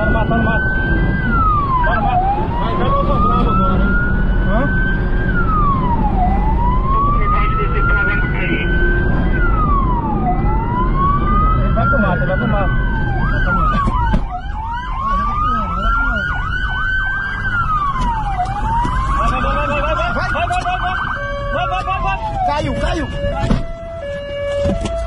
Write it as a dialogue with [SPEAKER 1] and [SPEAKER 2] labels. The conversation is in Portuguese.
[SPEAKER 1] no mato, tá no mato. Tá no mato. Vai no outro bravo agora, hein? Hã? Ele vai pro mato, ele vai pro mato. Vai. Caiu.